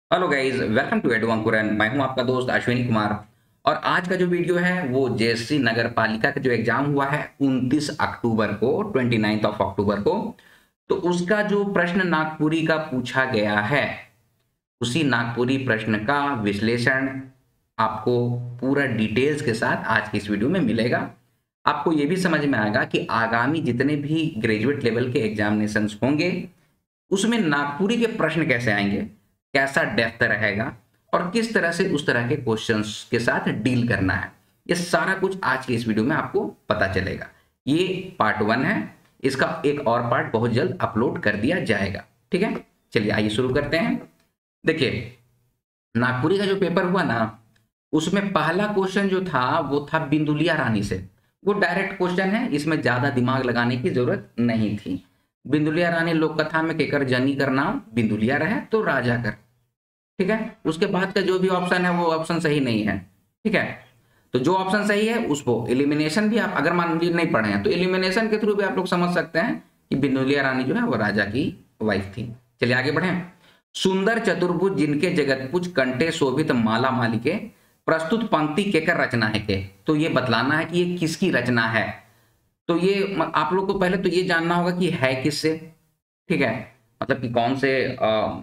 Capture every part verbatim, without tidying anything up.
Hello guys, welcome to edu Ankur and मैं हूं आपका दोस्त अश्विनी कुमार। और आज का जो वीडियो है वो जयश्री नगर पालिका का जो एग्जाम हुआ है उनतीस अक्टूबर को, उनतीस ऑफ अक्टूबर को, तो उसका जो प्रश्न नागपुरी का पूछा गया है उसी नागपुरी प्रश्न का विश्लेषण आपको पूरा डिटेल्स के साथ आज की इस वीडियो में मिलेगा। आपको ये भी समझ में आएगा कि आगामी जितने भी ग्रेजुएट लेवल के एग्जामिनेशंस होंगे उसमें नागपुरी के प्रश्न कैसे आएंगे, कैसा डेप्थ रहेगा और किस तरह से उस तरह के क्वेश्चंस के साथ डील करना है, ये सारा कुछ आज की इस वीडियो में आपको पता चलेगा। ये पार्ट वन है, इसका एक और पार्ट बहुत जल्द अपलोड कर दिया जाएगा। ठीक है, चलिए आइए शुरू करते हैं। देखिए, नागपुरी का जो पेपर हुआ ना उसमें पहला क्वेश्चन जो था वो था बिंदुलिया रानी से। वो डायरेक्ट क्वेश्चन है, इसमें ज्यादा दिमाग लगाने की जरूरत नहीं थी। बिंदुलिया रानी लोक कथा में केकर जनी कर नाम बिंदुलिया रहे तो राजा कर। ठीक है, उसके बाद का जो भी ऑप्शन है वो ऑप्शन सही नहीं है। ठीक है, तो जो ऑप्शन सही है उसको एलिमिनेशन भी आप अगर मान लीजिए नहीं पढ़े हैं तो एलिमिनेशन के थ्रू भी आप लोग समझ सकते हैं कि बिंदुलिया रानी जो है वो राजा की वाइफ थी। चलिए आगे बढ़े। सुंदर चतुर्भुज जिनके जगतपुज कंठे शोभित माला मालिके प्रस्तुत पंक्ति केकर रचना है के, तो ये बतलाना है कि ये किसकी रचना है। तो ये आप लोग को पहले तो ये जानना होगा कि है किससे। ठीक है, मतलब कि कौन से आ,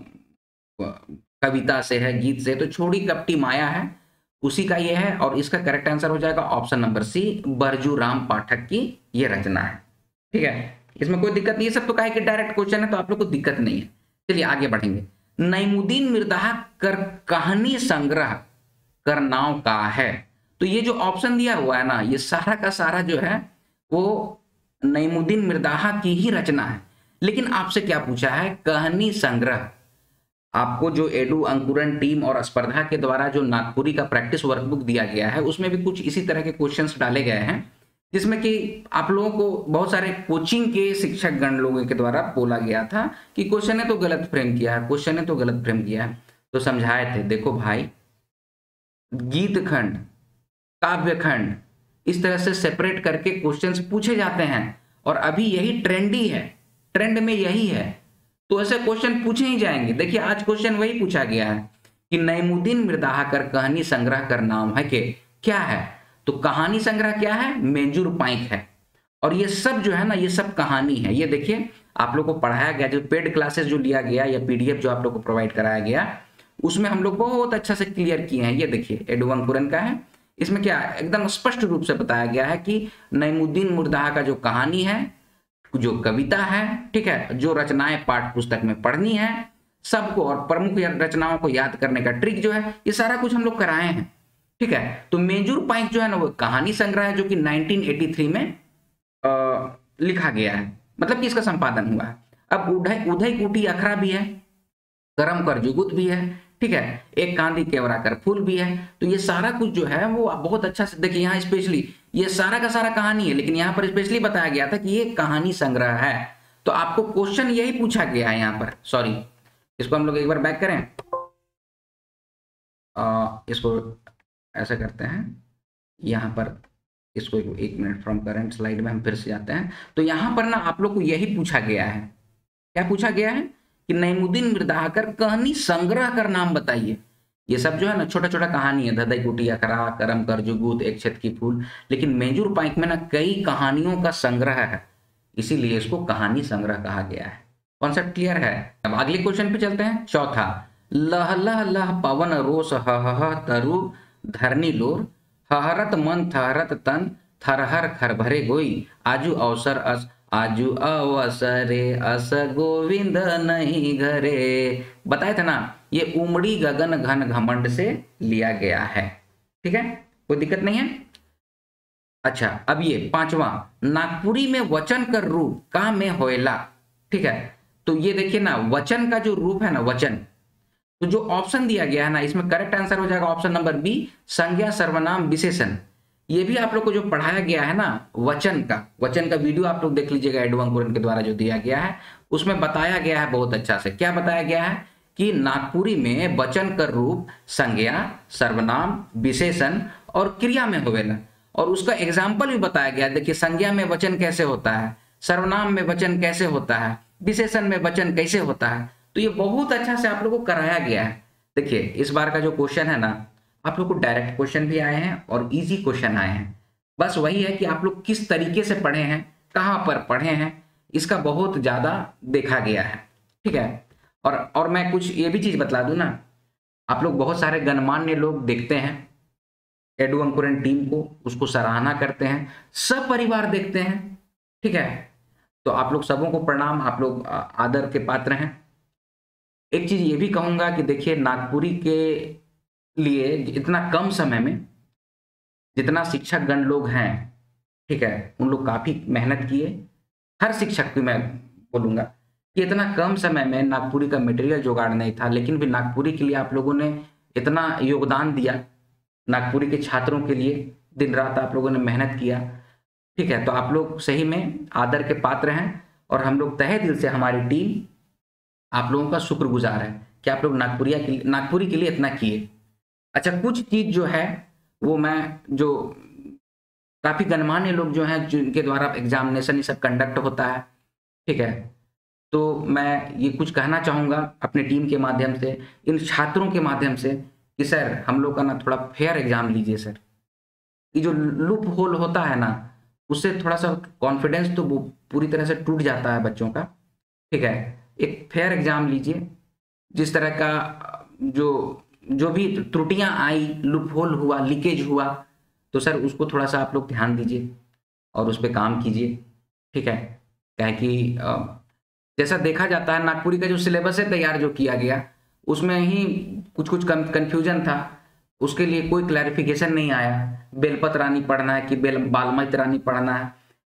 कविता से है, गीत से, तो छोड़ी कपटी माया है उसी का ये है। और इसका करेक्ट आंसर हो जाएगा ऑप्शन नंबर सी, बरजूराम पाठक की ये रचना है। ठीक है, इसमें कोई दिक्कत नहीं है, सब तो कहा कि डायरेक्ट क्वेश्चन है तो आप लोग को दिक्कत नहीं है। चलिए आगे बढ़ेंगे। नईमुद्दीन मिर्दाह कर कहानी संग्रह कर नाव का है, तो ये जो ऑप्शन दिया हुआ है ना ये सारा का सारा जो है वो नईमुद्दीन मिर्दाह की ही रचना है। लेकिन आपसे क्या पूछा है, कहानी संग्रह। आपको जो एडू अंकुरन टीम और स्पर्धा के द्वारा जो नागपुरी का प्रैक्टिस वर्कबुक दिया गया है उसमें भी कुछ इसी तरह के क्वेश्चंस डाले गए हैं, जिसमें कि आप लोगों को बहुत सारे कोचिंग के शिक्षक गण लोगों के द्वारा बोला गया था कि क्वेश्चन ने तो गलत फ्रेम किया है, क्वेश्चन ने तो गलत फ्रेम किया है। तो समझाए थे, देखो भाई, गीत खंड, काव्य खंड, इस तरह से सेपरेट करके क्वेश्चंस पूछे जाते हैं और अभी यही ट्रेंडी है, ट्रेंड में यही है, तो ऐसे क्वेश्चन पूछे ही जाएंगे। देखिए आज क्वेश्चन वही पूछा गया है कि नईमुद्दीन मिर्दाह कर कहानी संग्रह कर नाम है के क्या है, तो कहानी संग्रह क्या है, मेजूर पाइक है। और ये सब जो है ना ये सब कहानी है। ये देखिए आप लोग को पढ़ाया गया, जो पेड क्लासेस जो लिया गया या पीडीएफ जो आप लोग को प्रोवाइड कराया गया उसमें हम लोग बहुत अच्छा से क्लियर किए हैं। ये देखिए एडू अंकुरन का है, इसमें क्या एकदम स्पष्ट रूप से बताया गया है कि नईमुद्दीन मिर्दाह का जो कहानी है, जो कविता है, ठीक है, जो रचनाएं पाठ्य पुस्तक में पढ़नी है सबको, और प्रमुख रचनाओं को याद करने का ट्रिक जो है ये सारा कुछ हम लोग कराए हैं। ठीक है, तो मेजूर पाइक जो है ना वो कहानी संग्रह है जो कि नाइनटीन एटी थ्री में आ, लिखा गया है, मतलब कि इसका संपादन हुआ है। अब उदय उदय कुटी अखरा भी है, करम कर जुगुत भी है, ठीक है, एक कांदी केवरा कर फूल भी है। तो ये सारा कुछ जो है वो बहुत अच्छा से देखिए, यहाँ स्पेशली ये सारा का सारा कहानी है, लेकिन यहाँ पर स्पेशली बताया गया था कि ये कहानी संग्रह है। तो आपको क्वेश्चन यही पूछा गया है यहाँ पर। सॉरी, इसको हम लोग एक बार बैक करें, आ, इसको ऐसा करते हैं, यहाँ पर इसको एक मिनट, फ्रॉम करंट स्लाइड में हम फिर से जाते हैं। तो यहाँ पर ना आप लोग को यही पूछा गया है, क्या पूछा गया है कि नईमुद्दीन मिर्दाह कर कहानी संग्रह कर नाम बताइए। ये सब जो है ना छोटा छोटा कहानी है, धधई कुटी अखरा, करम कर जुगुत, एक छत की फूल, लेकिन मेजूर पाइक में ना कई कहानियों का संग्रह है, इसीलिए इसको कहानी संग्रह कहा गया है। कॉन्सेप्ट क्लियर है। अब अगले क्वेश्चन पे चलते हैं, चौथा। लह लह लह पवन रोष हह तरु धरनी लोर, हहरत मन थहरत तन थरहर खरभरे गोई, आजू अवसर अस आजू अवसरे अस गोविंद नहीं घरे। बताया था ना ये उमड़ी गगन घन घमंड से लिया गया है। ठीक है, कोई दिक्कत नहीं है। अच्छा, अब ये पांचवा, नागपुरी में वचन कर रूप का में होएला। ठीक है, तो ये देखिए ना वचन का जो रूप है ना वचन, तो जो ऑप्शन दिया गया है ना इसमें करेक्ट आंसर हो जाएगा ऑप्शन नंबर बी, संज्ञा सर्वनाम विशेषण। ये भी आप लोग को जो पढ़ाया गया है ना वचन का, वचन का वीडियो आप लोग देख लीजिएगा एडू अंकुरन के द्वारा जो दिया गया है, उसमें बताया गया है बहुत अच्छा से। क्या बताया गया है कि नागपुरी में वचन का रूप संज्ञा सर्वनाम विशेषण और क्रिया में होवेला, और उसका एग्जाम्पल भी बताया गया। देखिए संज्ञा में वचन कैसे होता है, सर्वनाम में वचन कैसे होता है, विशेषण में वचन कैसे होता है, तो ये बहुत अच्छा से आप लोगों को कराया गया है। देखिए इस बार का जो क्वेश्चन है ना, आप लोग को डायरेक्ट क्वेश्चन भी आए हैं और इजी क्वेश्चन आए हैं। बस वही है कि आप लोग किस तरीके से पढ़े हैं, कहाँ पर पढ़े हैं, इसका बहुत ज़्यादा देखा गया है। ठीक है, और और मैं कुछ ये भी चीज़ बतला दूं ना, आप लोग बहुत सारे गणमान्य लोग देखते हैं एडू अंकुरन टीम को, उसको सराहना करते हैं, सब परिवार देखते हैं। ठीक है, तो आप लोग सबों को प्रणाम, आप लोग आ, आदर के पात्र हैं। एक चीज ये भी कहूंगा कि देखिए नागपुरी के लिए इतना कम समय में जितना शिक्षक गण लोग हैं, ठीक है, उन लोग काफी मेहनत किए। हर शिक्षक की मैं बोलूंगा कि इतना कम समय में नागपुरी का मटेरियल जुगाड़ नहीं था, लेकिन भी नागपुरी के लिए आप लोगों ने इतना योगदान दिया, नागपुरी के छात्रों के लिए दिन रात आप लोगों ने मेहनत किया। ठीक है, तो आप लोग सही में आदर के पात्र हैं और हम लोग तहे दिल से, हमारी टीम आप लोगों का शुक्रगुजार है कि आप लोग नागपुरिया के नागपुरी के लिए इतना किए। अच्छा, कुछ चीज जो है वो मैं, जो काफी गणमान्य लोग जो हैं जिनके द्वारा एग्जामिनेशन ये सब कंडक्ट होता है, ठीक है, तो मैं ये कुछ कहना चाहूंगा अपनी टीम के माध्यम से, इन छात्रों के माध्यम से कि सर हम लोग का ना थोड़ा फेयर एग्जाम लीजिए सर। ये जो लूप होल होता है ना, उससे थोड़ा सा कॉन्फिडेंस तो वो पूरी तरह से टूट जाता है बच्चों का। ठीक है, एक फेयर एग्जाम लीजिए। जिस तरह का जो जो भी त्रुटियां आई, लूप होल हुआ, लीकेज हुआ, तो सर उसको थोड़ा सा आप लोग ध्यान दीजिए और उस पर काम कीजिए। ठीक है, क्या है कि जैसा देखा जाता है नागपुरी का जो सिलेबस है तैयार जो किया गया, उसमें ही कुछ कुछ कंफ्यूजन था, उसके लिए कोई क्लैरिफिकेशन नहीं आया। बेलपत रानी पढ़ना है कि बेल बालमत रानी पढ़ना है,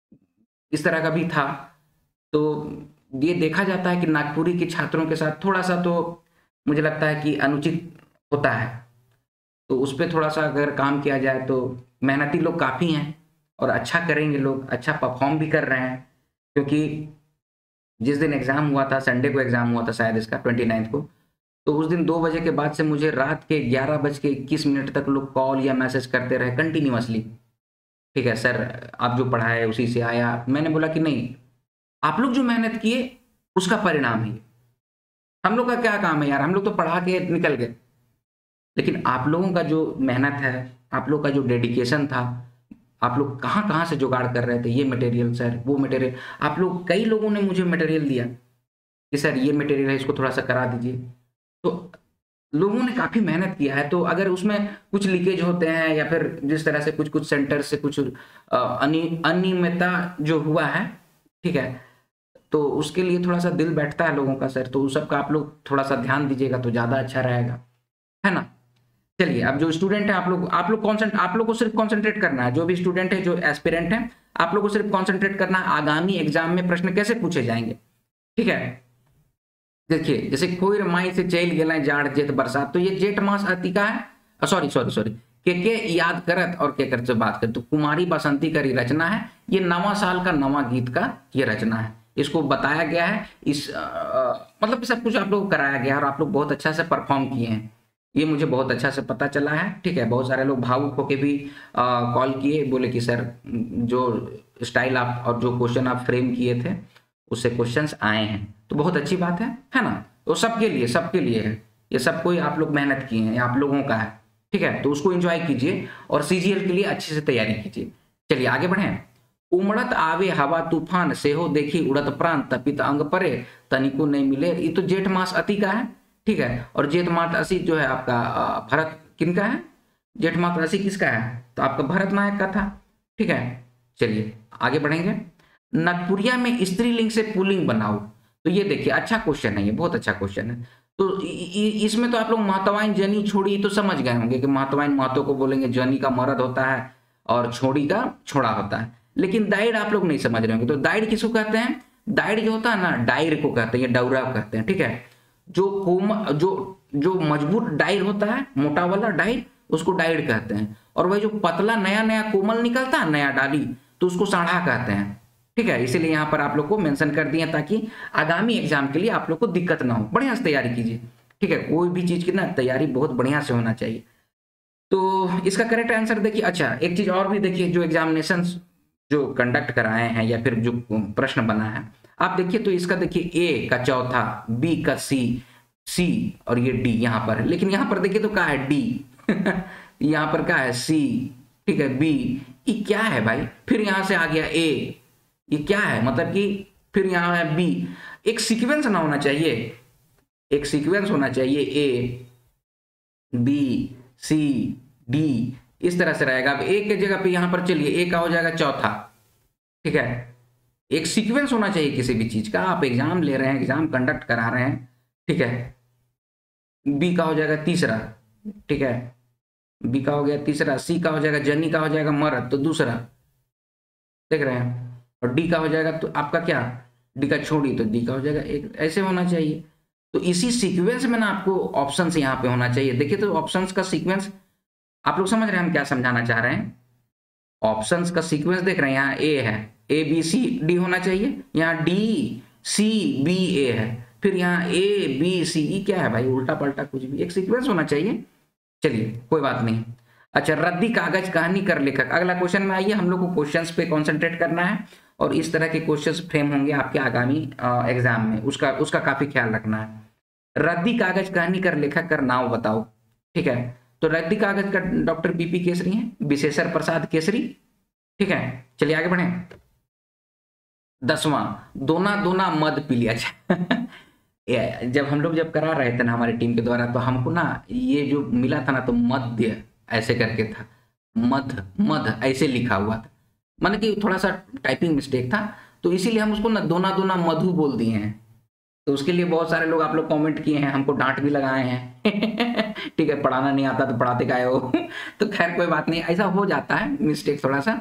इस तरह का भी था। तो ये देखा जाता है कि नागपुरी के छात्रों के साथ थोड़ा सा तो मुझे लगता है कि अनुचित होता है, तो उस पर थोड़ा सा अगर काम किया जाए तो मेहनती लोग काफ़ी हैं और अच्छा करेंगे, लोग अच्छा परफॉर्म भी कर रहे हैं। क्योंकि जिस दिन एग्ज़ाम हुआ था, संडे को एग्ज़ाम हुआ था शायद इसका ट्वेंटी नाइन्थ को, तो उस दिन दो बजे के बाद से मुझे रात के ग्यारह बज के इक्कीस मिनट तक लोग कॉल या मैसेज करते रहे कंटिन्यूअसली। ठीक है सर, आप जो पढ़ाए उसी से आया। मैंने बोला कि नहीं, आप लोग जो मेहनत किए उसका परिणाम है। हम लोग का क्या काम है यार, हम लोग तो पढ़ा के निकल गए, लेकिन आप लोगों का जो मेहनत है, आप लोग का जो डेडिकेशन था, आप लोग कहाँ कहाँ से जुगाड़ कर रहे थे, ये मटेरियल सर, वो मटेरियल, आप लोग, कई लोगों ने मुझे मटेरियल दिया कि सर ये मटेरियल है, इसको थोड़ा सा करा दीजिए। तो लोगों ने काफ़ी मेहनत किया है। तो अगर उसमें कुछ लीकेज होते हैं या फिर जिस तरह से कुछ कुछ सेंटर से कुछ अनियमितता जो हुआ है, ठीक है, तो उसके लिए थोड़ा सा दिल बैठता है लोगों का सर, तो उस सब का आप लोग थोड़ा सा ध्यान दीजिएगा तो ज़्यादा अच्छा रहेगा, है ना। चलिए, अब जो स्टूडेंट है, आप लोग आप लोग कॉन्सेंट आप लोग को सिर्फ कॉन्सेंट्रेट करना है, जो भी स्टूडेंट है, जो एस्पिरेंट है, आप लोग को सिर्फ कॉन्सेंट्रेट करना है आगामी एग्जाम में प्रश्न कैसे पूछे जाएंगे। ठीक है, देखिए जैसे कोई माई से चल गए जाड़ जेठ बरसात, तो ये जेठ मास अतिका है, सॉरी सॉरी सॉरी के के याद करत और के कर से बात कर, तो कुमारी बसंती का रचना है, ये नवा साल का नवा गीत का ये रचना है, इसको बताया गया है। इस आ, मतलब सब कुछ आप लोग को कराया गया और आप लोग बहुत अच्छा से परफॉर्म किए हैं, ये मुझे बहुत अच्छा से पता चला है। ठीक है, बहुत सारे लोग भावुक होके भी कॉल किए, बोले कि सर जो स्टाइल आप और जो क्वेश्चन आप फ्रेम किए थे उससे क्वेश्चंस आए हैं, तो बहुत अच्छी बात है है ना। तो सबके लिए सबके लिए है ये, सब कोई आप लोग मेहनत किए हैं, ये आप लोगों का है। ठीक है, तो उसको एंजॉय कीजिए और सीजीएल के लिए अच्छे से तैयारी कीजिए। चलिए आगे बढ़ें। उमड़त आवे हवा तूफान, सेहो देखी उड़त प्राण, तपित अंग परे तनिको नहीं मिले, ये तो जेठ मास अति का है। ठीक है, और जेठ मास असी जो है आपका भरत किनका है, जेठ मास असी किसका है, तो आपका भरत नायक का था। ठीक है, चलिए आगे बढ़ेंगे। नागपुरिया में स्त्रीलिंग से पुल्लिंग बनाओ, तो ये देखिए अच्छा क्वेश्चन है, ये बहुत अच्छा क्वेश्चन है। तो इसमें तो आप लोग महतवाइन जनी छोड़ी तो समझ गए होंगे कि महतवाइन महतो को बोलेंगे, जनी का मर्द होता है और छोड़ी का छोड़ा होता है, लेकिन दाइड़ आप लोग नहीं समझ रहे होंगे। तो दाइड़ किसको कहते हैं, दाइड़ जो होता है ना, डाइर को कहते हैं, ये डौरा कहते हैं। ठीक है, जो कोम जो जो मजबूत डाइर होता है, मोटा वाला डाइर, उसको डाइर कहते हैं, और वही जो पतला नया नया कोमल निकलता है, नया डाली, तो उसको साढ़ा कहते हैं। ठीक है, इसीलिए यहाँ पर आप लोग को मेंशन कर दिए ताकि आगामी एग्जाम के लिए आप लोग को दिक्कत ना हो, बढ़िया से तैयारी कीजिए। ठीक है, कोई भी चीज की ना तैयारी बहुत बढ़िया से होना चाहिए। तो इसका करेक्ट आंसर देखिए। अच्छा, एक चीज और भी देखिए, जो एग्जामिनेशन जो कंडक्ट कराए हैं या फिर जो प्रश्न बना है, आप देखिए तो इसका देखिए, ए का चौथा, बी का सी, सी और ये डी यहाँ पर, लेकिन यहाँ पर देखिए तो क्या है डी यहाँ पर क्या है सी, ठीक है बी, ये क्या है भाई, फिर यहाँ से आ गया ए, ये क्या है मतलब कि फिर यहाँ है बी, एक सीक्वेंस ना होना चाहिए, एक सीक्वेंस होना चाहिए, ए बी सी डी, इस तरह से रहेगा। अब एक के जगह पे यहाँ पर चलिए ए का हो जाएगा चौथा, ठीक है, एक सीक्वेंस होना चाहिए किसी भी चीज का, आप एग्जाम ले रहे हैं, एग्जाम कंडक्ट करा रहे हैं, ठीक है, बी का हो जाएगा तीसरा, ठीक है, बी का हो गया तीसरा, सी का हो जाएगा जनी का हो जाएगा मर्द तो दूसरा, देख रहे हैं, और डी का हो जाएगा तो आपका क्या, डी का छोड़ी तो डी का हो जाएगा एक, ऐसे होना चाहिए। तो इसी सीक्वेंस में ना आपको ऑप्शंस यहाँ पे होना चाहिए। देखिए तो ऑप्शंस का सीक्वेंस आप लोग समझ रहे हैं हम क्या समझाना चाह रहे हैं, ऑप्शंस का सीक्वेंस देख रहे हैं, यहाँ ए है, ए बी सी डी होना चाहिए, यहाँ डी सी बी ए है, फिर यहाँ ए बी सी ई क्या है भाई, उल्टा पलटा कुछ भी, एक सीक्वेंस होना चाहिए। चलिए कोई बात नहीं। अच्छा, रद्दी कागज कहानी कर लेखक, अगला क्वेश्चन में आइए, हम लोग को क्वेश्चंस पे कंसंट्रेट करना है और इस तरह के क्वेश्चंस फ्रेम होंगे आपके आगामी एग्जाम में, उसका उसका काफी ख्याल रखना है। रद्दी कागज कहानी कर लेखक का नाम बताओ, ठीक है, तो रद्दी कागज का डॉक्टर बीपी केसरी हैं, विशेश्वर प्रसाद केसरी, ठीक है। चलिए आगे बढ़े। दसवां, दोना दोना मद पी लिया। जब हम लोग जब करा रहे थे ना हमारी टीम के द्वारा, तो हमको ना ये जो मिला था ना, तो मध्य ऐसे करके था, मध मध ऐसे लिखा हुआ था, माने कि थोड़ा सा टाइपिंग मिस्टेक था, तो इसीलिए हम उसको ना दोना दोना मधु बोल दिए हैं। तो उसके लिए बहुत सारे लोग आप लोग कमेंट किए हैं, हमको डांट भी लगाए हैं ठीक है, पढ़ाना नहीं आता तो पढ़ाते काहे हो तो खैर कोई बात नहीं, ऐसा हो जाता है मिस्टेक थोड़ा सा।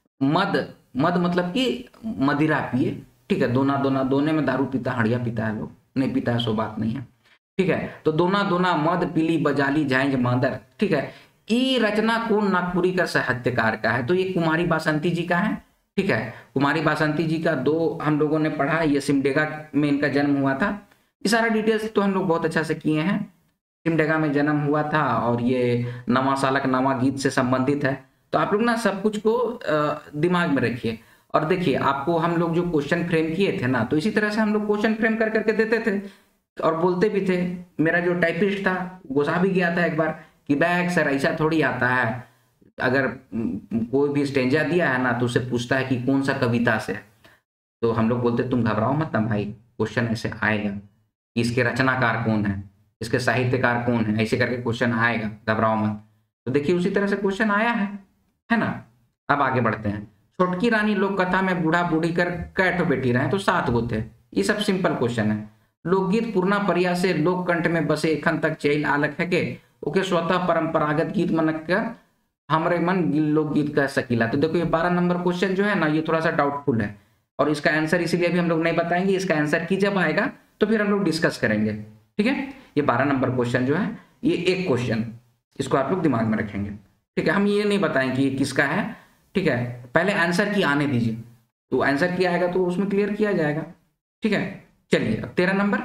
मद मद मतलब कि मदिरा पिए, ठीक है, दोना दोना, दोने में दारू पीता, हड़िया पीता है, लोग नहीं पीता है, सो बात नहीं है, ठीक है। तो दोना दोना मद पीली बजाली झांझ मांदर, ठीक है। ई रचना कौन नागपुरी का साहित्यकार का है, तो ये कुमारी बासंती जी का है, ठीक है। कुमारी बासंती जी का दो हम लोगों ने पढ़ा, ये सिमडेगा में इनका जन्म हुआ था, ये सारा डिटेल्स तो हम लोग बहुत अच्छा से किए हैं। सिमडेगा में जन्म हुआ था और ये नवा सालक नवा गीत से संबंधित है, तो आप लोग ना सब कुछ को दिमाग में रखिए। और देखिए आपको हम लोग जो क्वेश्चन फ्रेम किए थे ना, तो इसी तरह से हम लोग क्वेश्चन फ्रेम कर करके देते थे और बोलते भी थे। मेरा जो टाइपिस्ट था गुस्सा भी गया था एक बार कि बैग सर ऐसा थोड़ी आता है, अगर कोई भी स्टेंजा दिया है ना तो उसे पूछता है कि कौन सा कविता से, तो हम लोग बोलते तुम घबराओ मत ना भाई, क्वेश्चन ऐसे आएगा, इसके रचनाकार कौन है, इसके साहित्यकार कौन है, ऐसे करके क्वेश्चन आएगा, घबराओ मत। तो देखिए उसी तरह से क्वेश्चन आया है है ना। अब आगे बढ़ते हैं। छोटकी रानी लोक कथा में बूढ़ा बूढ़ी कर कैठो बेटी रहे, तो सात गो थे, ये सब सिंपल क्वेश्चन है। लोकगीत पूर्णा परिया से लोक कंठ में बसे एखन तक चैल आलक है के, ओके स्वतः परंपरागत गीत मनक कर हमारे मन लोकगीत का सकीला। तो देखो ये बारह नंबर क्वेश्चन जो है ना, ये थोड़ा सा डाउटफुल है और इसका आंसर इसीलिए भी हम लोग नहीं बताएंगे, इसका आंसर की जब आएगा तो फिर हम लोग डिस्कस करेंगे, ठीक है। ये बारह नंबर क्वेश्चन जो है, ये एक क्वेश्चन, इसको आप लोग दिमाग में रखेंगे, ठीक है। हम ये नहीं बताएंगे ये किसका है, ठीक है, पहले आंसर की आने दीजिए, तो आंसर की आएगा तो उसमें क्लियर किया जाएगा, ठीक है। चलिए अब तेरह नंबर,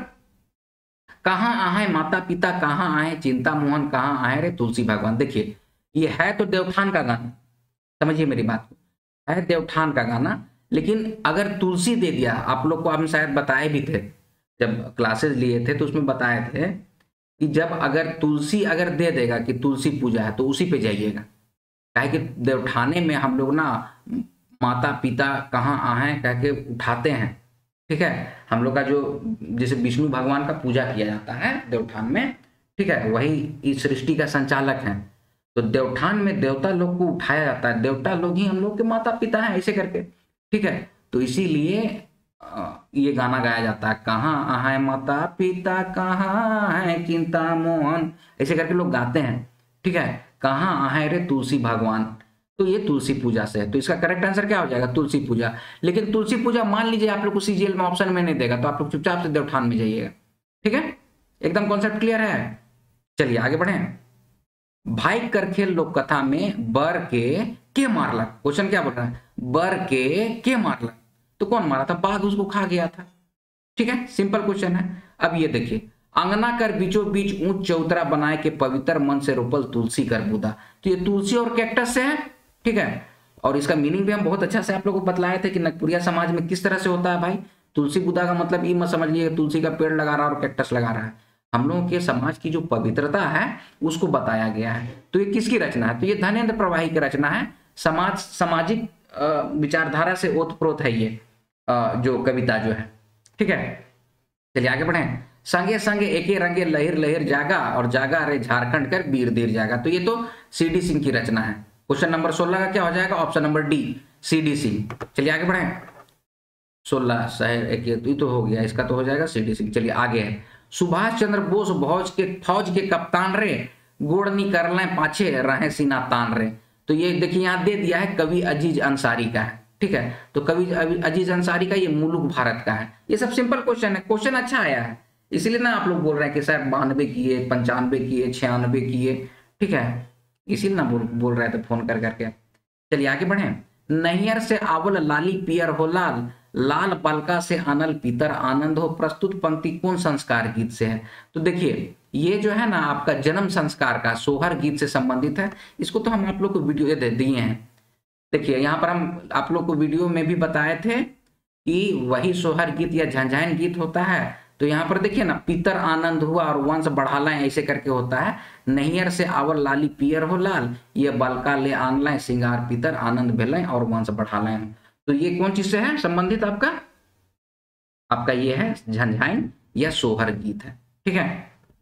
कहाँ आए माता पिता कहाँ आए चिंता मोहन कहाँ आए रे तुलसी भगवान। देखिए ये है तो देवठान का गाना, समझिए मेरी बात को, है देवठान का गाना, लेकिन अगर तुलसी दे दिया, आप लोग को हम शायद बताए भी थे जब क्लासेस लिए थे, तो उसमें बताए थे कि जब अगर तुलसी अगर दे देगा कि तुलसी पूजा है तो उसी पे जाइएगा, काहे कि देवठाने में हम लोग ना माता पिता कहाँ आए कह के उठाते हैं, ठीक है। हम लोग का जो जैसे विष्णु भगवान का पूजा किया जाता है देवठान में, ठीक है, वही इस सृष्टि का संचालक है, तो देवठान में देवता लोग को उठाया जाता है, देवता लोग ही हम लोग के माता पिता हैं, ऐसे करके, ठीक है। तो इसीलिए ये गाना गाया जाता है, कहाँ आए माता पिता कहाँ है चिंता मोहन, ऐसे करके लोग गाते हैं, ठीक है। कहाँ आए रे तुलसी भगवान, तो ये तुलसी पूजा से है, तो इसका करेक्ट आंसर क्या हो जाएगा, तुलसी पूजा। लेकिन तुलसी पूजा मान लीजिए आप लोग को सीजीएल में ऑप्शन में नहीं देगा, तो आप लोग चुपचाप से देवठान में जाइएगा, ठीक है। एकदम कॉन्सेप्ट क्लियर है। चलिए आगे बढ़े। भाई करखेल लोक कथा में बर के के मारलक, क्वेश्चन क्या बोल रहा है, बर के के मारलक, तो कौन मारा था, बाघ उसको खा गया था, ठीक है, सिंपल क्वेश्चन है। अब ये देखिए, अंगना कर बीचों बीच ऊंच चौतरा बनाए के पवित्र मन से रोपल तुलसी कर बूदा, तो ये तुलसी और कैक्टस से है, ठीक है। और इसका मीनिंग भी हम बहुत अच्छा से आप लोगों को बतलाए थे कि नगपुरिया समाज में किस तरह से होता है भाई। तुलसी बुदा का मतलब ये मत समझ लीजिए तुलसी का पेड़ लगा रहा है और कैक्टस लगा रहा है, हम लोगों के समाज की जो पवित्रता है उसको बताया गया है। तो ये किसकी रचना है? तो ये धनेंद्र प्रवाही की रचना है। समाज सामाजिक विचारधारा से ओतप्रोत है ये जो कविता जो है, ठीक है। चलिए आगे बढ़े। संगे संगे एके रंगे लहिर लहिर जागा और जागा रे झारखंड कर वीर धीर जागा। तो ये तो सी डी सिंह की रचना है। क्वेश्चन नंबर सोलह का क्या हो जाएगा? Option number D, C D Singh. चलिए आगे बढ़े। सोलह शहर एक ये तो हो गया, इसका तो हो जाएगा सी डी सिंह। चलिए आगे है। सुभाष चंद्र बोस फौज के फौज के कप्तान रे गोड़नी कर लें पाछे रहे सीना तान रे। तो ये देखिए यहाँ दे दिया है, कवि अजीज अंसारी का है, ठीक है। तो कवि अजीज अंसारी का ये मुल्क भारत का है। ये सब सिंपल क्वेश्चन है, क्वेश्चन अच्छा आया है, इसलिए ना आप लोग बोल रहे हैं कि सर बानवे किए, पंचानवे किए, छियानवे किए, ठीक है, इसीलिए ना बोल बोल रहे थे फोन कर करके। चलिए आगे बढ़े। नैयर से आवल लाली पियर हो लाल, लाल बालका से अनल पीतर आनंद हो। प्रस्तुत पंक्ति कौन संस्कार गीत से है? तो देखिए ये जो है ना आपका जन्म संस्कार का सोहर गीत से संबंधित है। इसको तो हम आप लोग को वीडियो दे दिए हैं। देखिए यहाँ पर हम आप लोग को वीडियो में भी बताए थे कि वही सोहर गीत या झंझाइन गीत होता है। तो यहाँ पर देखिए ना, पीतर आनंद हुआ और वंश बढ़ाला ऐसे करके होता है। नैयर से आवल लाली पियर हो लाल, ये बालका ले आन लाए सिंगार पीतर आनंद भेलें और वंश बढ़ाला। तो ये कौन चीज से है संबंधित? आपका आपका ये है झंझाइन या सोहर गीत है, ठीक है।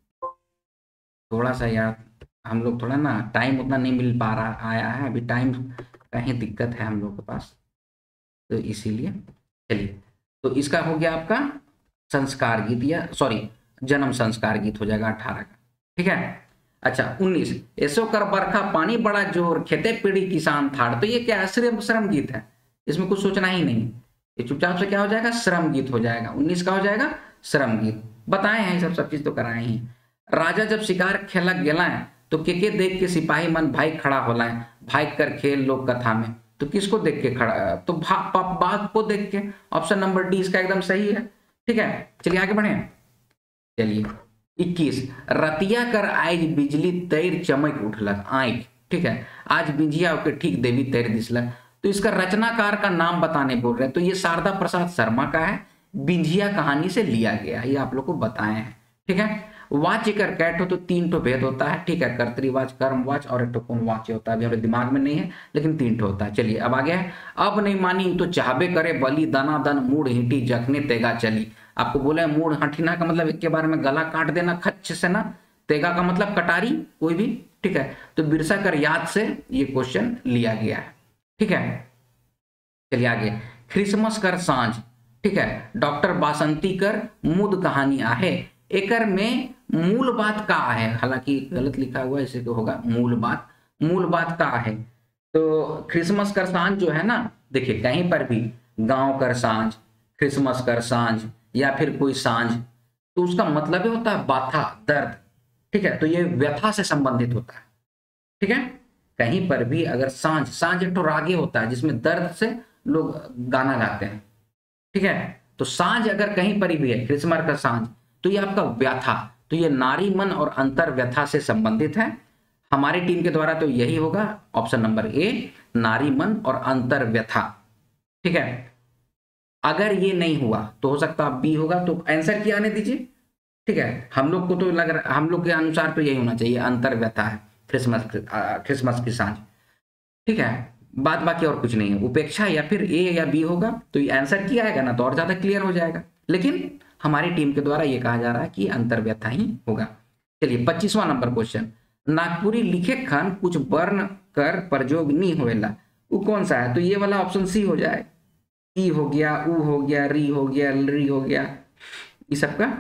थोड़ा सा यार हम लोग थोड़ा ना टाइम उतना नहीं मिल पा रहा आया है अभी, टाइम कहीं दिक्कत है हम लोग के पास, तो इसीलिए। चलिए तो इसका हो गया आपका संस्कार गीत या सॉरी जन्म संस्कार गीत हो जाएगा अठारह का, ठीक है। अच्छा उन्नीस, ऐसो कर बरखा पानी बड़ा जोर खेते पीढ़ी किसान थाड़। तो ये क्या है? श्रम श्रम गीत है, इसमें कुछ सोचना ही नहीं, ये चुपचाप से क्या हो जाएगा? श्रम गीत हो जाएगा। उन्नीस का हो जाएगा श्रम गीत। बताए हैं सब सब चीज तो कराए ही। राजा जब शिकार खेलक गेलाएं तो के के देख के सिपाही मन भाई खड़ा होलाएं, भाग कर खेल लोक कथा में। तो किसको देख के खड़ा? तो बाघ को देख के। ऑप्शन नंबर डी इसका एकदम सही है, ठीक है। चलिए आगे बढ़े। चलिए इक्कीस, रतिया कर आज बिजली तैर चमक उठलक आंख, ठीक है। आज बिंजिया के ठीक देवी तैर दिसलक। तो इसका रचनाकार का नाम बताने बोल रहे हैं। तो ये शारदा प्रसाद शर्मा का है, बिंजिया कहानी से लिया गया है, ये आप लोग को बताए हैं, ठीक है। वाच्य कर कैट हो तो तीन ठो भेद होता है, ठीक है। कर्तरीवाच, कर्मवाच और एक कौन वाच्य होता है, अभी हमारे दिमाग में नहीं है लेकिन तीन ठो होता है। चलिए अब आ गया है। अब नहीं मानी तो चाहबे करे बली दाना दन मूड हिंटी जखने तेगा चली। आपको बोले मूड हठीना का मतलब एक के बारे में गला काट देना खच्च से ना, तेगा का मतलब कटारी कोई भी, ठीक है। तो बिरसा कर याद से ये क्वेश्चन लिया गया है, ठीक है। चलिए आगे। क्रिसमस कर सांझ, ठीक है। डॉक्टर बासंती कर मुद कहानी आहे। एकर में मूल बात का है, हालांकि गलत लिखा हुआ है, इसे तो होगा मूल बात। मूल बात का है। तो क्रिसमस कर सांझ जो है ना, देखिए कहीं पर भी गांव कर सांझ, क्रिसमस कर सांझ या फिर कोई सांझ, तो उसका मतलब ही होता है बाथा, दर्द, ठीक है। तो ये व्यथा से संबंधित होता है, ठीक है। कहीं पर भी अगर सांझ, सांझ एक तो रागे होता है जिसमें दर्द से लोग गाना गाते हैं, ठीक है। तो सांझ अगर कहीं पर भी है, क्रिसमस का सांझ, तो ये आपका व्यथा, तो ये नारी मन और अंतर व्यथा से संबंधित है। हमारी टीम के द्वारा तो यही होगा ऑप्शन नंबर ए, नारी मन और अंतर व्यथा, ठीक है। अगर ये नहीं हुआ तो हो सकता है बी होगा, तो आंसर क्या आने दीजिए, ठीक है। हम लोग को तो लग रहा, हम लोग के अनुसार तो यही होना चाहिए, अंतर व्यथा है क्रिसमस क्रिसमस की सांझ, ठीक है। बात बाकी और कुछ नहीं है। उपेक्षा या फिर ए या बी होगा, तो ये आंसर किया आएगा ना तो और ज्यादा क्लियर हो जाएगा, लेकिन हमारी टीम के द्वारा ये कहा जा रहा है कि अंतर व्यथा ही होगा। चलिए पच्चीसवां नंबर क्वेश्चन। नागपुरी लिखे खन कुछ वर्ण कर प्रयोग नहीं होएला, वो कौन सा है? तो ये वाला ऑप्शन सी हो जाए। ई हो गया, ऊ हो गया, री हो गया, री हो गया, ये सबका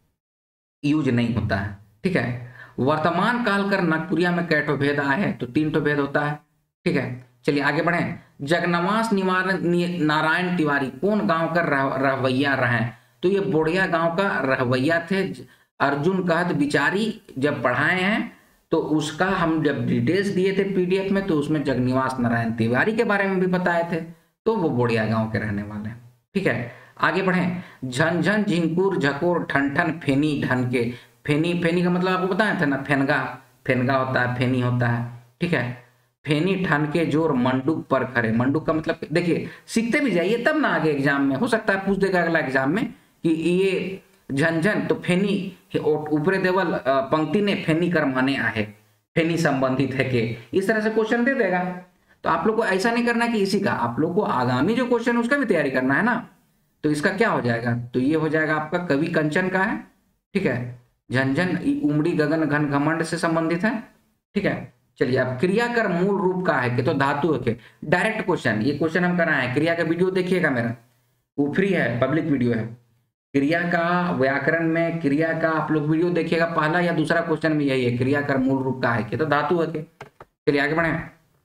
यूज नहीं होता है, ठीक है। वर्तमान काल कर नागपुरिया में कै ठो भेद आए हैं? तो तीन ठो भेद होता है, ठीक है। चलिए आगे बढ़े। जगन्नाथ निवारण नारायण तिवारी कौन गांव का रह, रहवैया रहे? तो ये बोढ़िया गांव का रहवैया थे। अर्जुन कहत बिचारी जब पढ़ाए हैं तो उसका हम जब डिटेल्स दिए थे पीडीएफ में, तो उसमें जगन्नाथ नारायण तिवारी के बारे में भी बताए थे, तो वो बोढ़िया गांव के रहने वाले हैं, ठीक है। आगे बढ़ें। झनझन झिंकुर झकोर ठन ठन फेनी ढन के। फेनी, फेनी का मतलब आपको बताए थे ना, फेनगा, फेनगा होता है, फेनी होता है, ठीक है। फेनी ठन के जोर मंडूक पर खरे। मंडूक का मतलब देखिए सीखते भी जाइए तब ना आगे एग्जाम में हो सकता है पूछ देगा अगला एग्जाम में कि ये झंझन तो फेनी ऊपरे देवल पंक्ति ने फेनी कर्माने आहे, फेनी संबंधित है के, इस तरह से क्वेश्चन दे देगा। तो आप लोग को ऐसा नहीं करना कि इसी का, आप लोग को आगामी जो क्वेश्चन उसका भी तैयारी करना है ना। तो इसका क्या हो जाएगा, तो ये हो जाएगा आपका कवि कंचन का है, ठीक है, झंझन उमड़ी गगन घन घमंड से संबंधित है, ठीक है। चलिए अब क्रिया कर मूल रूप का है कि, तो धातु है के, डायरेक्ट क्वेश्चन, ये क्वेश्चन हम कर रहे हैं। क्रिया का वीडियो देखिएगा मेरा, वो फ्री है, पब्लिक वीडियो है। क्रिया का व्याकरण में क्रिया का आप लोग वीडियो देखिएगा, पहला या दूसरा क्वेश्चन में यही है, क्रिया कर मूल रूप का है कि, तो धातु है के। चलिए आगे बढ़े।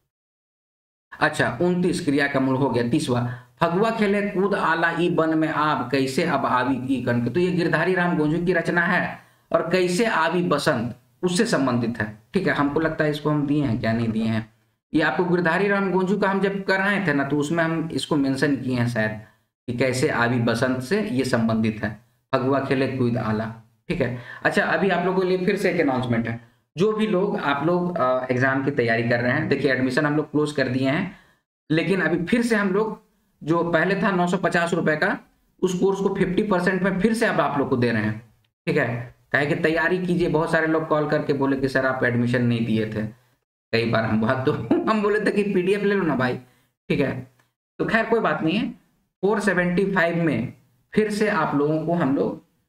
अच्छा उनतीस क्रिया का मूल हो गया। तीसवा फगुआ खेले कूद आला ई बन में आब कैसे अब आवी ई कन के, तो ये गिरधारी राम गोंजू की रचना है, और कैसे आवी बसंत उससे संबंधित है, ठीक है। हमको लगता है इसको हम दिए हैं, क्या नहीं दिए हैं, ये आपको गिरधारी राम गोंजू का हम जब कर रहे थे ना, तो उसमें हम इसको मेंशन किए हैं शायद, कि कैसे आवी बसंत से ये संबंधित है, फगुआ खेले कूद आला, ठीक है। अच्छा अभी आप लोगों के लिए फिर से एक अनाउंसमेंट है, जो भी लोग आप लोग एग्जाम की तैयारी कर रहे हैं, देखिए एडमिशन हम लोग क्लोज कर दिए हैं, लेकिन अभी फिर से हम लोग जो पहले था नौ सौ पचास रुपए का, उस कोर्स को फिफ्टी परसेंट में फिर से अब आप लोग को दे रहे हैं, ठीक है। कहे कि तैयारी कीजिए, बहुत सारे लोग कॉल करके बोले कि सर आप एडमिशन नहीं दिए थे, कई बार हम बात तो हम बोले थे कि पीडीएफ ले लो ना भाई, ठीक है। तो खैर कोई बात नहीं है, फोर सेवेंटी फाइव में फिर से आप लोगों को हम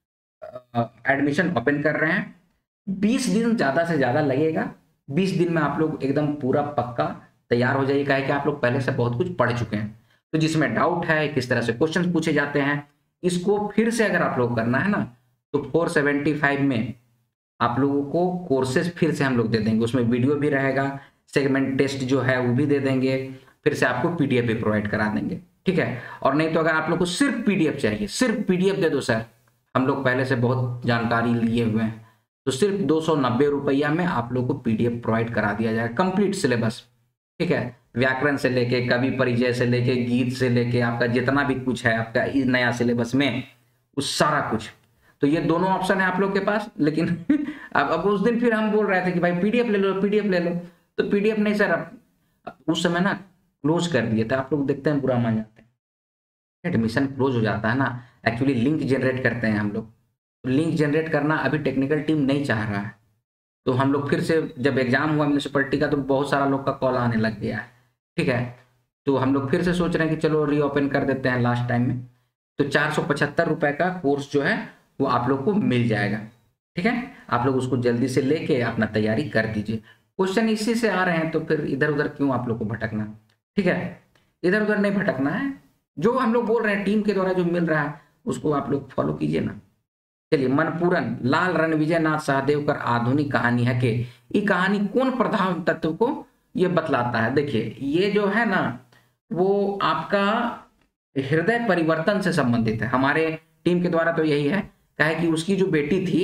लोग एडमिशन ओपन कर रहे हैं। बीस दिन ज्यादा से ज्यादा लगेगा, बीस दिन में आप लोग एकदम पूरा पक्का तैयार हो जाइए, कहे कि आप लोग पहले से बहुत कुछ पढ़ चुके हैं। तो जिसमें डाउट है, किस तरह से क्वेश्चन पूछे जाते हैं, इसको फिर से अगर आप लोग करना है ना, तो फोर सेवेंटी फाइव में आप लोगों को कोर्सेज फिर से हम लोग दे देंगे, उसमें वीडियो भी रहेगा, सेगमेंट टेस्ट जो है वो भी दे देंगे, फिर से आपको पीडीएफ भी प्रोवाइड करा देंगे, ठीक है। और नहीं तो अगर आप लोग को सिर्फ पीडीएफ चाहिए, सिर्फ पीडीएफ दे दो सर, हम लोग पहले से बहुत जानकारी लिए हुए हैं, तो सिर्फ दो सौ नब्बे रुपया में आप लोग को पीडीएफ प्रोवाइड करा दिया जाएगा, कंप्लीट सिलेबस, ठीक है। व्याकरण से लेके कवि परिचय से लेके गीत से लेके आपका जितना भी कुछ है आपका इस नया सिलेबस में, उस सारा कुछ। तो ये दोनों ऑप्शन है आप लोग के पास, लेकिन अब अब उस दिन फिर हम बोल रहे थे कि भाई पीडीएफ ले लो, पीडीएफ ले लो, तो पीडीएफ नहीं सर, अब उस समय ना क्लोज कर दिए थे, आप लोग देखते हैं बुरा मान जाते हैं, एडमिशन क्लोज हो जाता है ना। एक्चुअली लिंक जनरेट करते हैं हम लोग, तो लिंक जनरेट करना अभी टेक्निकल टीम नहीं चाह रहा है, तो हम लोग फिर से जब एग्जाम हुआ म्यूनिसिपैलिटी का, तो बहुत सारा लोग का कॉल आने लग गया है, ठीक है। तो हम लोग फिर से सोच रहे हैं कि चलो रीओपन कर देते हैं लास्ट टाइम में, तो चार सौ पचहत्तर रुपए का कोर्स जो है वो आप लोग को मिल जाएगा, ठीक है। आप लोग उसको जल्दी से लेके अपना तैयारी कर दीजिए। क्वेश्चन इसी से आ रहे हैं, तो फिर इधर उधर क्यों आप लोग को भटकना, ठीक है, इधर उधर नहीं भटकना है। जो हम लोग बोल रहे हैं टीम के द्वारा जो मिल रहा है उसको आप लोग फॉलो कीजिए ना। चलिए मनपूरन लाल रणविजय नाथ सहदेव कर आधुनिक कहानी है के, ये कहानी कौन प्रधान तत्व को ये बतलाता है। देखिए ये जो है ना वो आपका हृदय परिवर्तन से संबंधित है, हमारे टीम के द्वारा तो यही है, कहे कि उसकी जो बेटी थी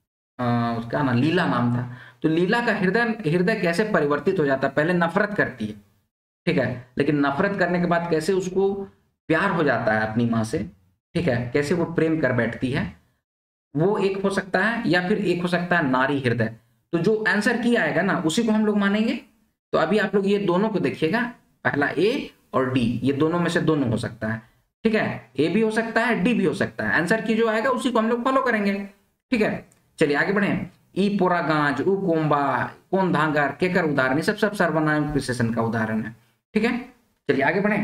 आ, उसका ना लीला नाम था, तो लीला का हृदय हृदय कैसे परिवर्तित हो जाता है, पहले नफरत करती है, ठीक है, लेकिन नफरत करने के बाद कैसे उसको प्यार हो जाता है अपनी माँ से, ठीक है, कैसे वो प्रेम कर बैठती है, वो एक हो सकता है, या फिर एक हो सकता है नारी हृदय। तो जो आंसर की आएगा ना उसी को हम लोग मानेंगे। तो अभी आप लोग ये दोनों को देखिएगा, पहला ए और डी, ये दोनों में से दोनों हो सकता है, ठीक है, ए भी हो सकता है डी भी हो सकता है, आंसर की जो आएगा उसी को हम लोग फॉलो करेंगे, ठीक है। चलिए आगे बढ़े। ई पोरा गांज उ कोम्बा कौन धांगर केकर उदाहरण, ये सब सब सर्वनाम विशेषण का उदाहरण है, ठीक है। चलिए आगे बढ़े।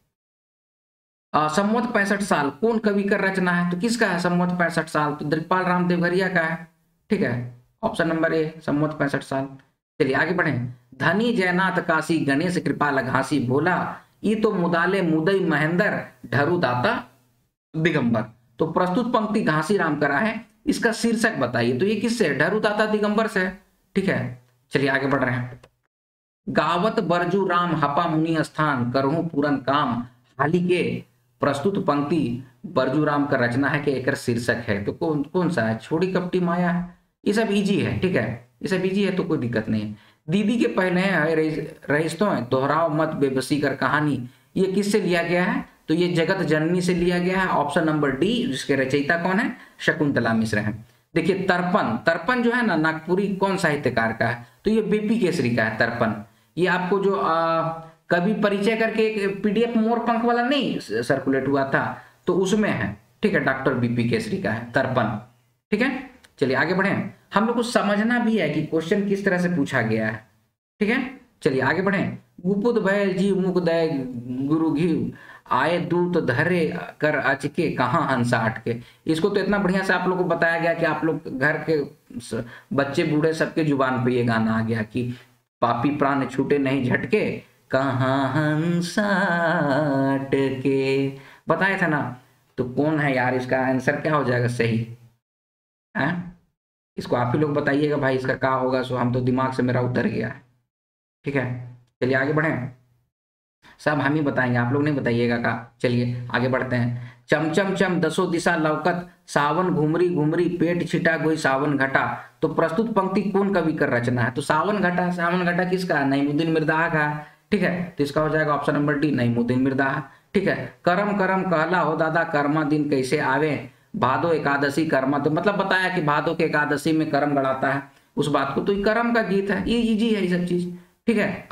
संवत पैंसठ साल कौन कवि का रचना है, तो किसका है संवत पैंसठ साल, तो दिलपाल राम देवघरिया का है, ठीक है, ऑप्शन नंबर ए संवत पैंसठ साल। चलिए आगे बढ़े। धनी जयनाथ काशी गणेश कृपाल घासी भोला ई तो मुदाले मुदई महेंद्र ढरू दाता दिगंबर, तो प्रस्तुत पंक्ति घासी राम करा है, इसका शीर्षक बताइए, तो ये किससे, ढरू दाता दिगंबर से, ठीक है। चलिए आगे बढ़ रहे हैं। गावत बरजू राम हपा मुनि स्थान करहूं पूरन काम, हाली के प्रस्तुत पंक्ति बरजूराम का रचना है कि एक शीर्षक है, तो कौन कौन सा है, छोड़ी कपटी माया है, ये सब इजी है, ठीक है, ये सब इजी है तो कोई दिक्कत नहीं है। दीदी के पहले है रईस्तों दोहराओ मत बेबसी कर कहानी, ये किससे लिया गया है, तो ये जगत जननी से लिया गया है, ऑप्शन नंबर डी, जिसके रचयिता कौन है, शकुंतला मिश्र है। देखिए तर्पण, तर्पण जो है ना नागपुरी कौन साहित्यकार का है, तो ये बीपी केसरी का है तर्पण। ये आपको जो आ, कवि परिचय करके एक पीडीएफ मोर पंख वाला नहीं सर्कुलेट हुआ था, तो उसमें है, ठीक है, डॉक्टर बीपी केसरी का है तर्पण। ठीक है, चलिए आगे बढ़े। हम लोग को समझना भी है कि क्वेश्चन किस तरह से पूछा गया है। ठीक है, चलिए आगे बढ़े। गुपुत भय जी मुख दय गुरु घी आए दूत धरे कर अचके कहाँ हंसा अटके। इसको तो इतना बढ़िया से आप लोग को बताया गया कि आप लोग घर के बच्चे बूढ़े सबके जुबान पे ये गाना आ गया कि पापी प्राण छूटे नहीं झटके कहाँ हंसा अटके, बताया था ना। तो कौन है यार, इसका आंसर क्या हो जाएगा सही है? इसको आप ही लोग बताइएगा भाई, इसका क्या होगा। सो हम तो दिमाग से मेरा उतर गया है। ठीक है, चलिए आगे बढ़ें। सब हम ही बताएंगे, आप लोग नहीं बताइएगा का। चलिए आगे बढ़ते हैं। चमचम चम दसों दिशा लौकत सावन घुमरी घुमरी पेट छिटा गोई सावन घटा। तो प्रस्तुत पंक्ति कौन कवि का रचना है? तो सावन घटा, सावन घटा किसका? नईमुद्दीन मिर्दाहा का। ठीक है, तो इसका हो जाएगा option number D, Naimuddin Mirdaha. ठीक है, करम करम कहला हो दादा कर्मा दिन कैसे आवे भादो एकादशी कर्मा। तो मतलब बताया कि भादो के एकादशी में कर्म गड़ाता है उस बात को, तो ये कर्म का गीत है, ये इजी है ये सब चीज। ठीक है,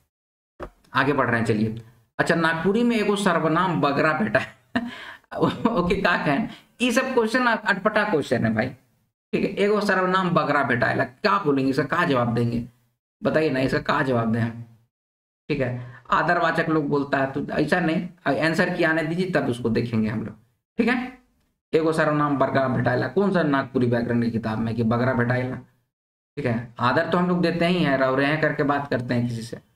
आगे बढ़ रहे हैं। चलिए, अच्छा, नागपुरी में एगो सर्वनाम बगरा बेटा है ओके, का कहें, ये सब क्वेश्चन अटपटा क्वेश्चन है भाई। ठीक है, एगो सर्वनाम बगरा बेटा है, क्या बोलेंगे इसका, क्या जवाब देंगे बताइए ना, इसका क्या जवाब दें? ठीक है, आदरवाचक लोग बोलता है, तो ऐसा नहीं, आंसर की आने दीजिए तब उसको देखेंगे हम लोग। ठीक है, एगो सर्वनाम बगरा भेटाइला, कौन सा नागपुरी व्याकरण की किताब में कि बगरा भेटाइला। ठीक है, आदर तो हम लोग देते ही हैं, रव रहे हैं करके बात करते हैं किसी से।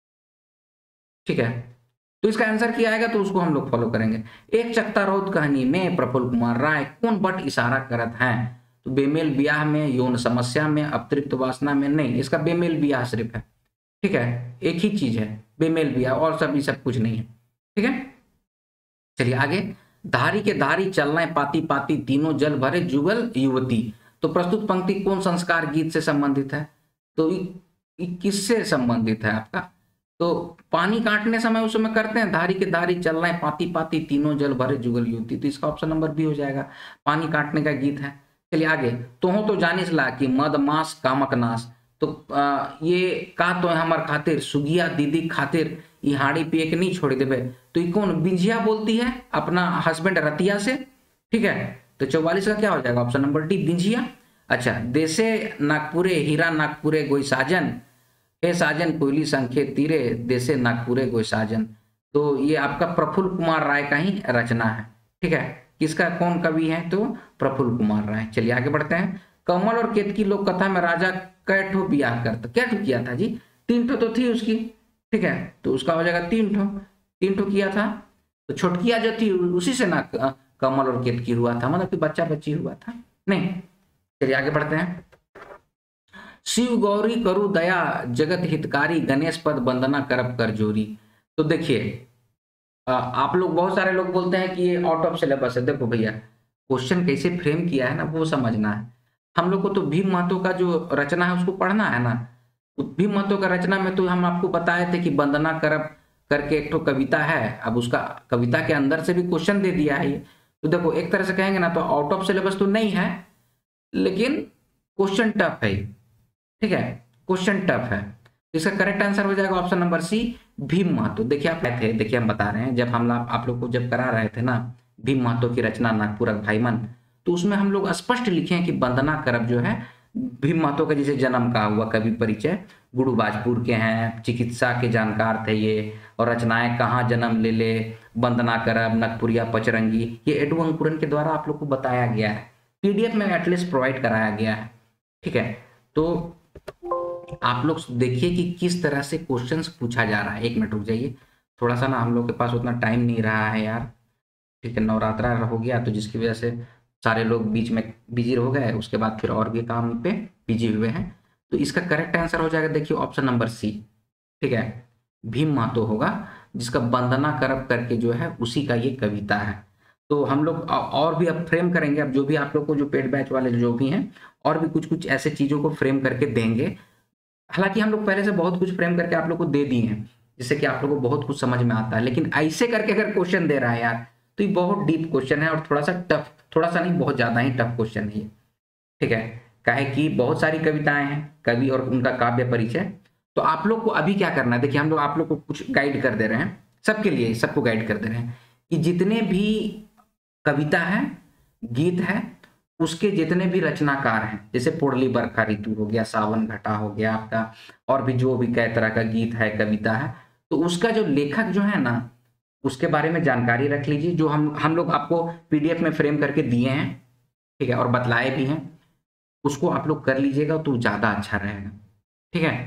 ठीक है, तो इसका आंसर क्या आएगा तो उसको हम लोग फॉलो करेंगे। एक चकता रोध कहानी में प्रफुल्ल कुमार राय कौन बट इशारा करत हैं? तो बेमेल ब्याह में, यौन समस्या में, अतृप्त वासना में नहीं, इसका बेमेल ब्याह सिर्फ है। ठीक है, एक ही चीज है बेमेल ब्याह, और सब ये सब कुछ नहीं है। ठीक है, चलिए आगे। धारी के धारी चलना पाती पाती तीनों जल भरे जुगल युवती। तो प्रस्तुत पंक्ति कौन संस्कार गीत से संबंधित है? तो ये किससे संबंधित है आपका? तो पानी काटने समय उस समय करते हैं, धारी के धारी चलना है पाती पाती तीनों जल भरे जुगल युवती। तो इसका ऑप्शन नंबर बी हो जाएगा, पानी काटने का गीत है। चलिए आगे। तो हो तो जानिस ला कि मद मास कामक नाश। तो आ, ये का तो है हमार खातिर सुगिया दीदी खातिर ये हाड़ी पिए के नहीं छोड़ देवे। तो ये कौन बिंजिया बोलती है अपना हस्बैंड रतिया से। ठीक है, तो चौवालीस का क्या हो जाएगा? Option number D, Binjhia. अच्छा, देसे नागपुरे हीरा नागपुरे गोई साजन हे साजन कोयली संखे तीरे देसे नागपुरे गोई साजन। तो ये आपका प्रफुल्ल कुमार राय का ही रचना है। ठीक है, किसका, कौन कवि है? तो प्रफुल्ल कुमार राय। चलिए आगे बढ़ते हैं। कमल और केतकी लोक कथा में राजा कैठो ब्याह करता, क्या ठो किया था जी? तीन ठो तो थी उसकी। ठीक है, तो उसका हो जाएगा तीन ठो, तीन ठो किया था। तो छोटकिया जो थी उसी से ना कमल और केतकी हुआ था, मतलब कि बच्चा बच्ची हुआ था नहीं। चलिए आगे बढ़ते हैं। शिव गौरी करु दया जगत हितकारी गणेश पद वंदना करब कर जोरी। तो देखिए, आप लोग बहुत सारे लोग बोलते हैं कि ये आउट ऑफ सिलेबस है। देखो भैया, क्वेश्चन कैसे फ्रेम किया है ना वो समझना है हम लोग को। तो भीम महतो का जो रचना है उसको पढ़ना है ना। तो भीम महतो का रचना में तो हम आपको बताए थे कि वंदना करब करके एक तो कविता है। अब उसका कविता के अंदर से भी क्वेश्चन दे दिया है। तो देखो, एक तरह से कहेंगे ना तो आउट ऑफ सिलेबस तो नहीं है, लेकिन क्वेश्चन टफ है। ठीक है, क्वेश्चन टफ है। इसका करेक्ट आंसर हो जाएगा option number C, Bhim Mahato. देखिए आप थे, देखिए हम बता रहे हैं, जब हम आप लोग को जब करा रहे थे ना भीम महतो की रचना नागपुरक भाईमन, तो उसमें हम लोग स्पष्ट लिखे हैं कि वंदना करब जो है भीम महतो का जैसे जन्म का हुआ, कवि परिचय गुरु बाजपुर के हैं, चिकित्सा के जानकार थे ये, और रचनाएं कहाँ जन्म ले ले, वंदना करब, नगपुरिया पचरंगी, ये एडू अंकुरन के द्वारा आप लोग को बताया गया है, पीडीएफ में एटलीस्ट प्रोवाइड कराया गया है। ठीक है, तो आप लोग देखिए कि किस तरह से क्वेश्चंस पूछा जा रहा है। एक मिनट रुक जाइए, थोड़ा सा ना हम लोग के पास उतना टाइम नहीं रहा है यार। ठीक है, नवरात्रा हो गया तो जिसकी वजह से सारे लोग बीच में बिजी हो गए, उसके बाद फिर और भी काम पे बिजी हुए हैं। तो इसका करेक्ट आंसर हो जाएगा, देखिए ऑप्शन नंबर सी। ठीक है, भीम महतो होगा, जिसका वंदना करब करके जो है उसी का ये कविता है। तो हम लोग और भी अब फ्रेम करेंगे, अब जो भी आप लोग को जो पेड बैच वाले जो भी हैं और भी कुछ कुछ ऐसे चीजों को फ्रेम करके देंगे। हालांकि हम लोग पहले से बहुत कुछ फ्रेम करके आप लोग को दे दिए हैं, जिससे कि आप लोग को बहुत कुछ समझ में आता है। लेकिन ऐसे करके अगर क्वेश्चन दे रहा है यार, तो ये बहुत डीप क्वेश्चन है और थोड़ा सा टफ, थोड़ा सा नहीं बहुत ज्यादा ही टफ क्वेश्चन है ये। ठीक है, काहे कि बहुत सारी कविताएं हैं, कवि और उनका काव्य परिचय। तो आप लोग को अभी क्या करना है, देखिए हम लोग आप लोग को कुछ गाइड कर दे रहे हैं, सबके लिए सबको गाइड कर दे रहे हैं कि जितने भी कविता है, गीत है, उसके जितने भी रचनाकार हैं, जैसे पुरली बरखा ऋतु हो गया, सावन घटा हो गया आपका, और भी जो भी कई तरह का गीत है, कविता है, तो उसका जो लेखक जो है ना, उसके बारे में जानकारी रख लीजिए, जो हम हम लोग आपको पीडीएफ में फ्रेम करके दिए हैं, ठीक है, और बतलाए भी हैं, उसको आप लोग कर लीजिएगा तो ज़्यादा अच्छा रहेगा, ठीक है।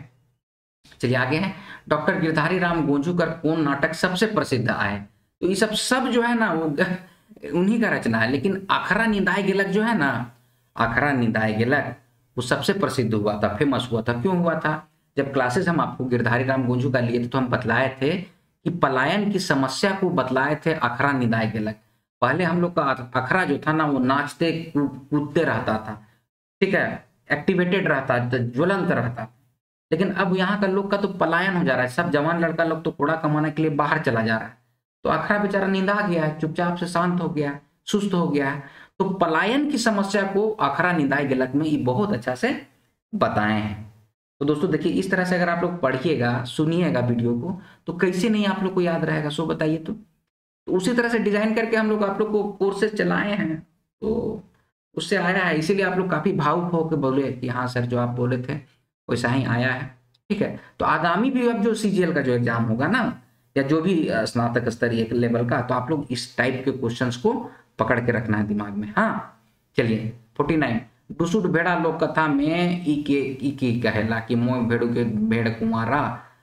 चलिए आगे है, डॉक्टर गिरधारी राम गोंझूकर कौन नाटक सबसे प्रसिद्ध आए? तो ये सब सब जो है ना वो उन्हीं का रचना है, लेकिन आखरा निंदाए गिलक जो है ना, आखरा निंदाए गिलक वो सबसे प्रसिद्ध हुआ था, फेमस हुआ था। क्यों हुआ था? जब क्लासेस हम आपको गिरधारी राम गोंझूकर लिए थे तो हम बतलाए थे कि पलायन की समस्या को बतलाए थे अखरा निंदाए गिलक। पहले हम लोग का अखरा जो था ना वो नाचते कूदते रहता था, ठीक है, एक्टिवेटेड रहता, ज्वलंत रहता, लेकिन अब यहाँ का लोग का तो पलायन हो जा रहा है, सब जवान लड़का लोग तो कूड़ा कमाने के लिए बाहर चला जा रहा है, तो अखरा बेचारा नींदा गया है, चुपचाप से शांत हो गया है, सुस्त हो गया है। तो पलायन की समस्या को अखरा निंदाए गिलक में ये बहुत अच्छा से बताए हैं। तो दोस्तों देखिए, इस तरह से अगर आप लोग पढ़िएगा, सुनिएगा वीडियो को, तो कैसे नहीं आप लोग को याद रहेगा, सो बताइए। तो, तो उसी तरह से डिजाइन करके हम लोग आप लोग को कोर्सेज चलाए हैं, तो उससे आया है, इसीलिए आप लोग काफी भावुक होकर बोले कि हाँ सर जो आप बोले थे वैसा ही आया है, ठीक है। तो आगामी भी अब जो सीजीएल का जो एग्जाम होगा ना, या जो भी स्नातक स्तरीय लेवल का, तो आप लोग इस टाइप के क्वेश्चंस को पकड़ के रखना है दिमाग में। हाँ चलिए, फोर्टी नाइन, डुसुट भेड़ा लोक कथा में ई के ई के कहेला कि मोह भेड़ू के भेड़ कुमारा,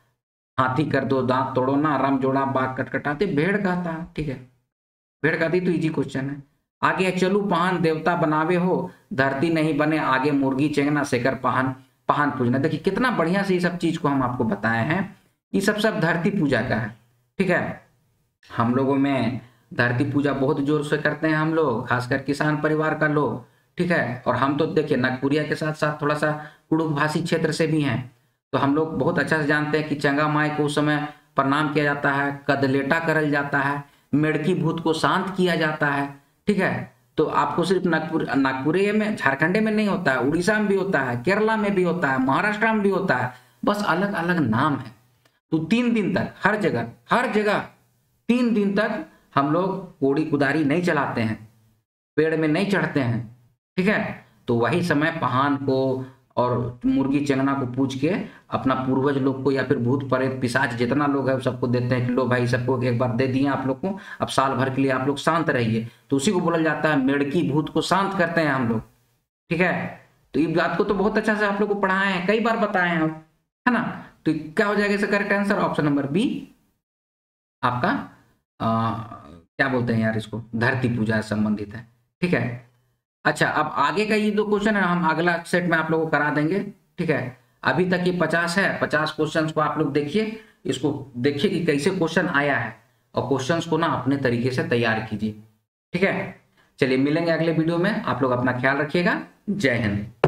हाथी कर दो दांत तोड़ो ना, राम जोड़ा बाग कटकटाते, भेड़ कहता, ठीक है, भेड़ कहती तो इजी क्वेश्चन है। आगे है, चलू पहान देवता बनावे हो, धरती नहीं बने आगे मुर्गी चेंगना शेखर पहान पहान पूजना। देखिए कितना बढ़िया से ये सब चीज को हम आपको बताए हैं, ये सब सब धरती पूजा का है, ठीक है। हम लोगों में धरती पूजा बहुत जोर से करते हैं हम लोग, खासकर किसान परिवार का लोग, ठीक है। और हम तो देखिए नागपुरिया के साथ साथ थोड़ा सा कुड़ुक भाषी क्षेत्र से भी हैं, तो हम लोग बहुत अच्छा से जानते हैं कि चंगा माई को उस समय प्रणाम किया जाता है, कदलेटा करल जाता है, मेड़की भूत को शांत किया जाता है, ठीक है। तो आपको सिर्फ नागपुर नागपुर में, झारखंड में नहीं होता है, उड़ीसा में भी होता है, केरला में भी होता है, महाराष्ट्र में भी होता है, बस अलग अलग नाम है। तो तीन दिन तक हर जगह हर जगह तीन दिन तक हम लोग कोड़ी कुदारी नहीं चलाते हैं, पेड़ में नहीं चढ़ते हैं, ठीक है। तो वही समय पहान को और मुर्गी चंगना को पूछ के अपना पूर्वज लोग को या फिर भूत प्रेत पिशाच जितना लोग है सबको देते हैं कि लो भाई सबको एक बार दे दिए आप लोग को, अब साल भर के लिए आप लोग शांत रहिए। तो उसी को बोला जाता है मेड़की भूत को शांत करते हैं हम लोग, ठीक है। तो इस बात को तो बहुत अच्छा से आप लोग को पढ़ाए हैं, कई बार बताए हैं, है ना। तो क्या हो जाएगा इसका correct answer? Option number B आपका आ, क्या बोलते हैं यार इसको, धरती पूजा से संबंधित है, ठीक है। अच्छा, अब आगे का ये दो क्वेश्चन है हम अगला सेट में आप लोगों को करा देंगे, ठीक है। अभी तक ये पचास है, पचास क्वेश्चंस को आप लोग देखिए, इसको देखिए कि कैसे क्वेश्चन आया है, और क्वेश्चंस को ना अपने तरीके से तैयार कीजिए, ठीक है। चलिए मिलेंगे अगले वीडियो में, आप लोग अपना ख्याल रखिएगा, जय हिंद।